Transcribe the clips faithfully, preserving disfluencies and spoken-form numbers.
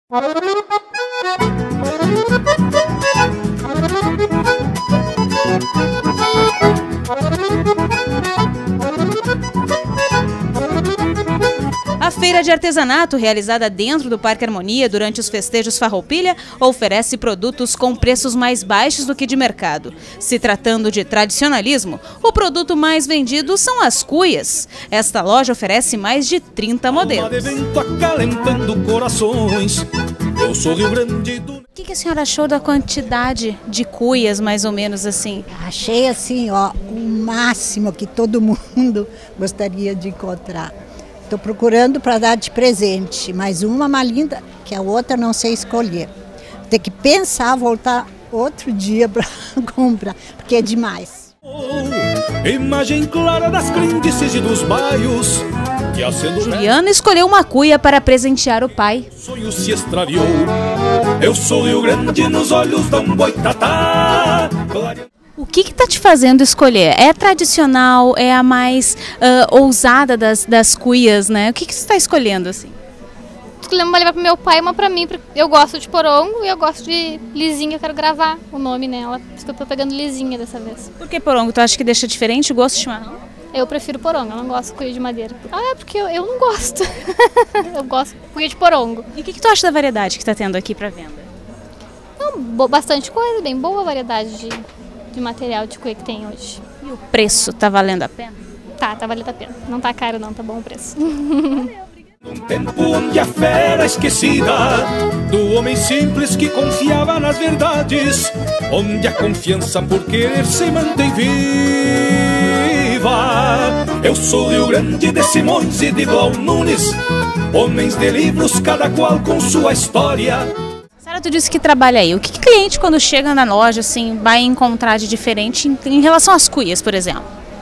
A feira de artesanato, realizada dentro do Parque Harmonia durante os festejos Farroupilha, oferece produtos com preços mais baixos do que de mercado. Se tratando de tradicionalismo, o produto mais vendido são as cuias. Esta loja oferece mais de trinta modelos. O que, que a senhora achou da quantidade de cuias, mais ou menos assim? Achei assim, ó, o máximo que todo mundo gostaria de encontrar. Estou procurando para dar de presente, mas uma mais linda que a outra não sei escolher. Vou ter que pensar, voltar outro dia para comprar, porque é demais. Oh, imagem clara das crendices e dos baios. Juliana escolheu uma cuia para presentear o pai. O sonho se extraviou. Eu sou Rio Grande nos olhos da um boitatá. O que está te fazendo escolher? É tradicional, é a mais uh, ousada das, das cuias, né? O que, que você está escolhendo assim? Escolhi uma levar para meu pai e uma para mim, porque eu gosto de porongo e eu gosto de lisinha, eu quero gravar o nome nela, por isso que eu estou pegando lisinha dessa vez. Por que porongo? Tu acha que deixa diferente o gosto de chimarrão? Eu prefiro porongo, eu não gosto de cuia de madeira. Ah, é porque eu, eu não gosto. Eu gosto de cuia de porongo. E o que, que tu acha da variedade que está tendo aqui para venda? Não, bastante coisa, bem boa a variedade de... de material de cuia que tem hoje. E o preço tá valendo a pena? Tá, tá valendo a pena. Não tá caro não, tá bom o preço. Um tempo onde a fé era esquecida do homem simples que confiava nas verdades, onde a confiança por querer se mantém viva. Eu sou Rio Grande de Simões e de Blau Nunes, homens de livros, cada qual com sua história. Tu disse que trabalha aí. O que o cliente, quando chega na loja, assim, vai encontrar de diferente em, em relação às cuias, por exemplo?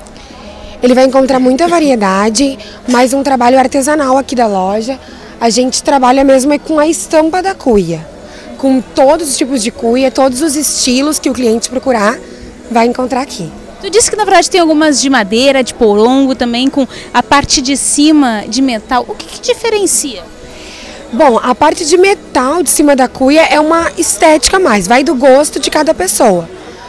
Ele vai encontrar muita variedade, mais um trabalho artesanal aqui da loja. A gente trabalha mesmo com a estampa da cuia, com todos os tipos de cuia, todos os estilos que o cliente procurar, vai encontrar aqui. Tu disse que na verdade tem algumas de madeira, de porongo também, com a parte de cima de metal. O que, que diferencia? Bom, a parte de metal de cima da cuia é uma estética a mais, vai do gosto de cada pessoa.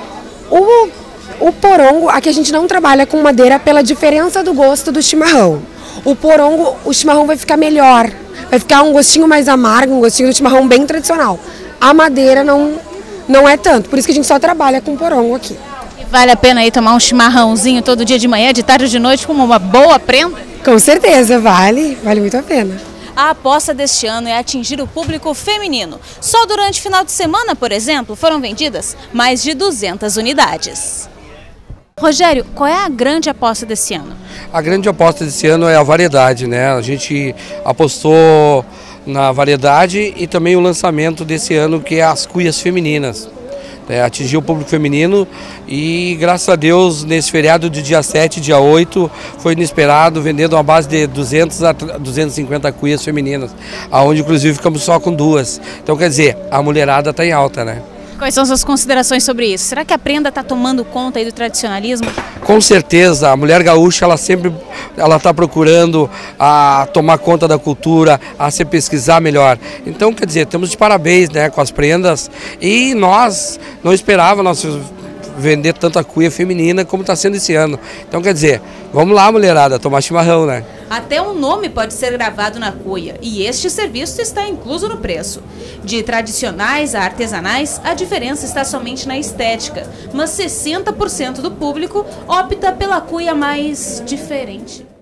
O, o porongo, aqui a gente não trabalha com madeira pela diferença do gosto do chimarrão. O porongo, o chimarrão vai ficar melhor, vai ficar um gostinho mais amargo, um gostinho do chimarrão bem tradicional. A madeira não, não é tanto, por isso que a gente só trabalha com porongo aqui. E vale a pena aí tomar um chimarrãozinho todo dia de manhã, de tarde ou de noite, como uma boa prenda? Com certeza, vale, vale muito a pena. A aposta deste ano é atingir o público feminino. Só durante o final de semana, por exemplo, foram vendidas mais de duzentas unidades. Rogério, qual é a grande aposta desse ano? A grande aposta desse ano é a variedade, né? A gente apostou na variedade e também o lançamento desse ano, que é as cuias femininas. É, atingiu o público feminino e, graças a Deus, nesse feriado de dia sete, dia oito, foi inesperado, vendendo uma base de duzentas a duzentas e cinquenta cuias femininas, onde inclusive ficamos só com duas. Então, quer dizer, a mulherada está em alta, né? Quais são suas considerações sobre isso? Será que a prenda está tomando conta aí do tradicionalismo? Com certeza, a mulher gaúcha ela sempre ela está procurando a tomar conta da cultura, a se pesquisar melhor. Então, quer dizer, temos de parabéns, né, com as prendas e nós não esperávamos vender tanta cuia feminina como está sendo esse ano. Então, quer dizer, vamos lá, mulherada, tomar chimarrão, né? Até um nome pode ser gravado na cuia e este serviço está incluso no preço. De tradicionais a artesanais, a diferença está somente na estética, mas sessenta por cento do público opta pela cuia mais diferente.